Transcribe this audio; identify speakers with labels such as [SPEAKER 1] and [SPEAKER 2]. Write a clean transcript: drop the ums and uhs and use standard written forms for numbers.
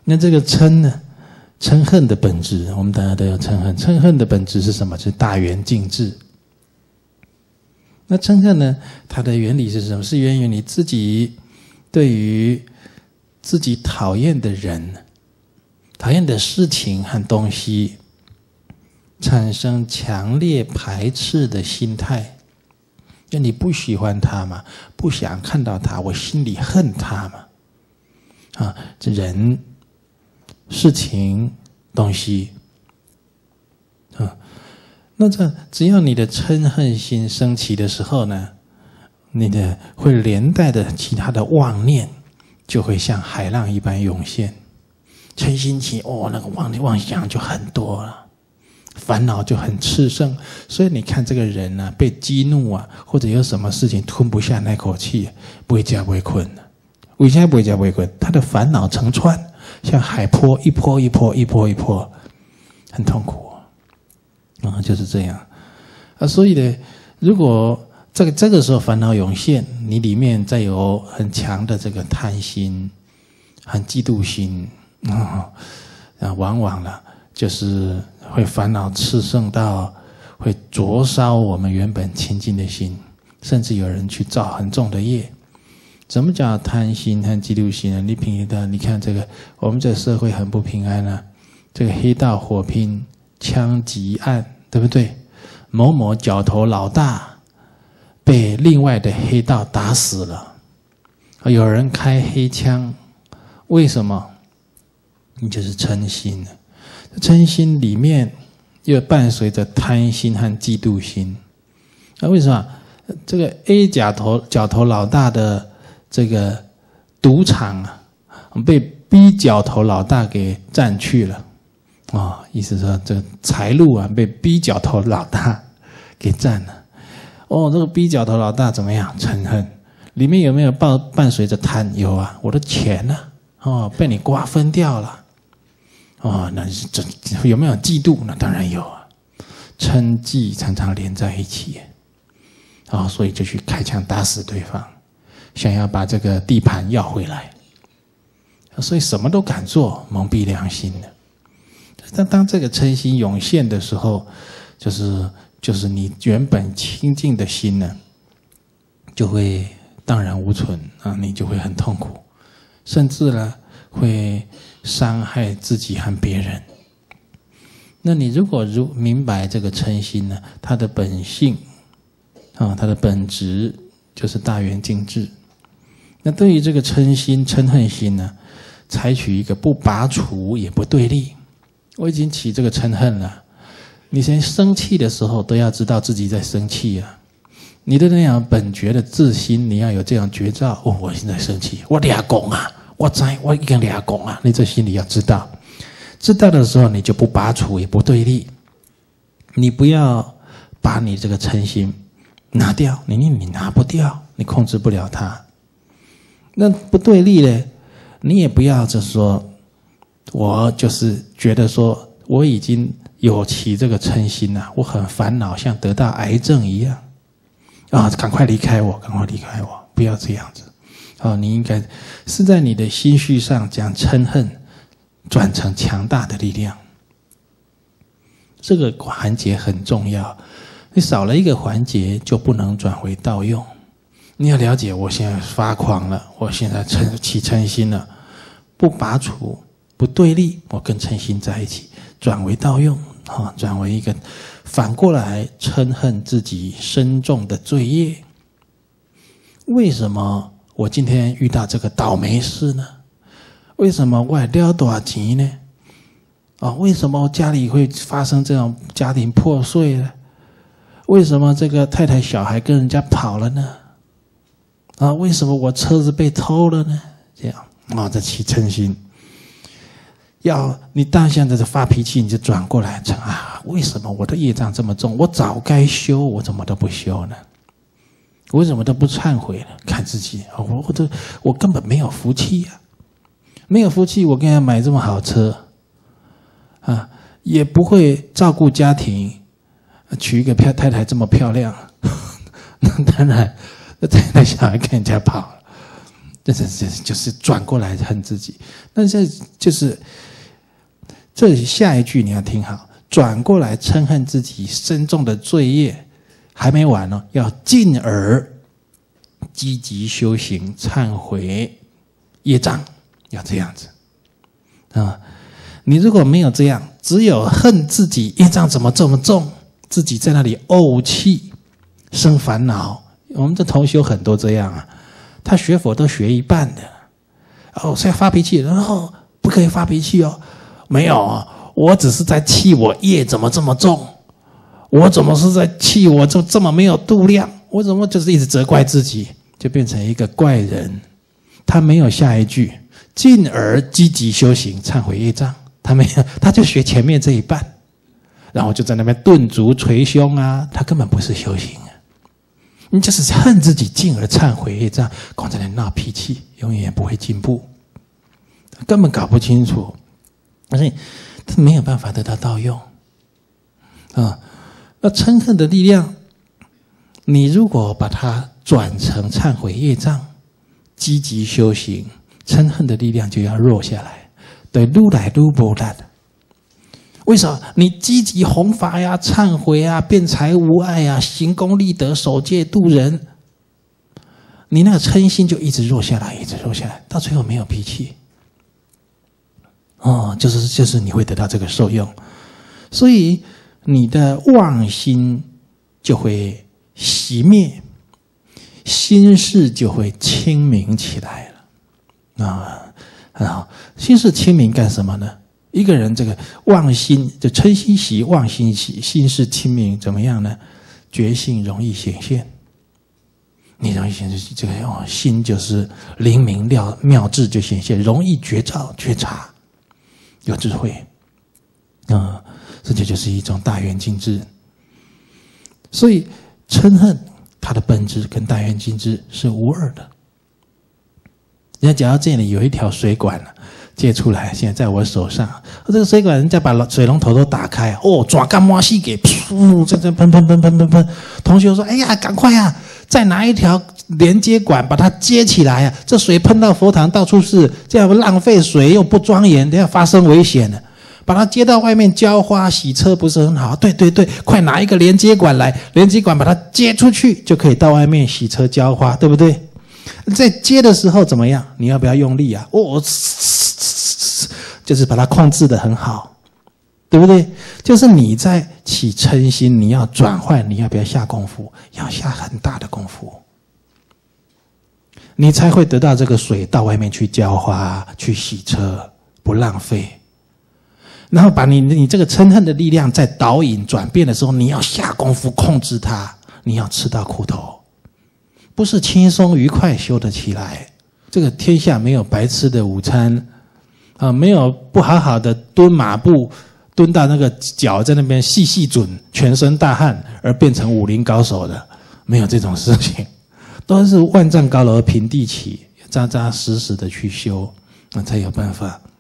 [SPEAKER 1] 那这个嗔呢？嗔恨的本质，我们大家都有嗔恨。嗔恨的本质是什么？是大圆净智。那嗔恨呢？它的原理是什么？是源于你自己对于自己讨厌的人、讨厌的事情和东西，产生强烈排斥的心态。就你不喜欢他嘛，不想看到他，我心里恨他嘛。啊，这人、事情、东西，啊，那这只要你的嗔恨心升起的时候呢，你的会连带的其他的妄念就会像海浪一般涌现。嗔心起，哦，那个妄想就很多了，烦恼就很炽盛。所以你看这个人啊，被激怒啊，或者有什么事情吞不下那口气，不会加不会困的。为什么不会加不会困？他的烦恼成川，像海波，一波一波，一波一波，很痛苦啊，就是这样啊。所以呢，如果这个时候烦恼涌现，你里面再有很强的这个贪心、很嫉妒心往往呢，就是会烦恼炽盛到会灼烧我们原本清净的心，甚至有人去造很重的业。怎么叫贪心和嫉妒心呢？你平的，你看这个，我们这个社会很不平安啊，这个黑道火拼、枪击案，对不对？某某角头老大被另外的黑道打死了，有人开黑枪，为什么？你就是嗔心了。嗔心里面又伴随着贪心和嫉妒心。那为什么这个 A 角头老大的这个赌场啊，被 B 角头老大给占去了意思说这个财路啊被 B 角头老大给占了。这个 B 角头老大怎么样？嗔恨，里面有没有伴随着贪？有啊，我的钱呢？被你瓜分掉了。那这有没有嫉妒？那当然有啊，嗔忌常常连在一起所以就去开枪打死对方，想要把这个地盘要回来，所以什么都敢做，蒙蔽良心的。但当这个嗔心涌现的时候，就是你原本清净的心呢，就会荡然无存你就会很痛苦，甚至呢会伤害自己和别人。那你如果明白这个嗔心呢，它的本性它的本质就是大圆净智。那对于这个嗔心、嗔恨心呢，采取一个不拔除也不对立。我已经起这个嗔恨了，你先生气的时候都要知道自己在生气啊。你的那样本觉的自心，你要有这样觉照。我现在生气，我俩拱啊，我已经俩拱啊，你这心里要知道。知道的时候，你就不拔除也不对立。你不要把你这个嗔心拿掉，你拿不掉，你控制不了它。那不对立呢，你也不要就是说，我就是觉得说我已经有起这个嗔心了，我很烦恼，像得到癌症一样赶快离开我，赶快离开我，不要这样子你应该是在你的心绪上将嗔恨转成强大的力量。这个环节很重要，你少了一个环节就不能转回道用。你要了解，我现在发狂了，我现在起嗔心了，不拔除不对立，我跟嗔心在一起，转为道用转为一个反过来嗔恨自己深重的罪业。为什么我今天遇到这个倒霉事呢？为什么我还了多少钱呢？为什么家里会发生这种家庭破碎呢？为什么这个太太小孩跟人家跑了呢？为什么我车子被偷了呢？这样这起嗔心。要你当下的发脾气，你就转过来为什么我的业障这么重？我早该修，我怎么都不修呢？我怎么都不忏悔呢？看自己，我根本没有福气没有福气，我给他买这么好车也不会照顾家庭，娶一个太太这么漂亮，那当然，那太太小孩跟人家跑了， 就是转过来恨自己。但是就是这下一句你要听好，转过来嗔恨自己深重的罪业还没完呢，要进而积极修行忏悔业障，要这样子啊！你如果没有这样，只有恨自己业障怎么这么重，自己在那里怄气生烦恼。我们这同修很多这样啊，他学佛都学一半的，哦，现在发脾气，然后不可以发脾气哦，没有啊，我只是在气我业怎么这么重，我怎么是在气我这么没有度量，我怎么就是一直责怪自己，就变成一个怪人。他没有下一句，进而积极修行忏悔业障，他没有，他就学前面这一半，然后就在那边顿足捶胸啊，他根本不是修行啊，你就是恨自己，进而忏悔业障，光在那闹脾气，永远也不会进步，根本搞不清楚，所以他没有办法得到道用啊。那嗔恨的力量，你如果把它转成忏悔业障，积极修行，嗔恨的力量就要弱下来，对，愈来愈无力。为什么？你积极弘法呀、忏悔啊、辩才无碍啊、行功立德、守戒度人，你那个嗔心就一直弱下来，一直弱下来，到最后没有脾气。哦，就是你会得到这个受用，所以你的妄心就会熄灭，心事就会清明起来了啊！很好，心事清明干什么呢？一个人这个妄心就嗔心习，妄心习，心事清明怎么样呢？觉性容易显现，你容易显现这个心就是灵明妙智就显现，容易觉照觉察，有智慧啊！这就是一种大圆净智。所以嗔恨它的本质跟大圆净智是无二的。人家讲到这里有一条水管借出来，现在在我手上。这个水管人家把水龙头都打开，哦，抓干抹细给噗，这喷喷喷喷喷喷。同学说：“哎呀，赶快啊，再拿一条连接管把它接起来啊！这水喷到佛堂到处是，这样浪费水又不庄严，等下发生危险了。把它接到外面浇花洗车不是很好？对对对，快拿一个连接管来，连接管把它接出去，就可以到外面洗车浇花，对不对？在接的时候怎么样？你要不要用力啊？哦，就是把它控制得很好，对不对？就是你在起嗔心，你要转换，你要不要下功夫？要下很大的功夫，你才会得到这个水到外面去浇花、去洗车，不浪费。然后把你这个嗔恨的力量在导引转变的时候，你要下功夫控制它，你要吃到苦头，不是轻松愉快修得起来。这个天下没有白吃的午餐啊，没有不好好的蹲马步，蹲到那个脚在那边细准，全身大汗而变成武林高手的，没有这种事情，都是万丈高楼平地起，扎扎实实的去修，那才有办法。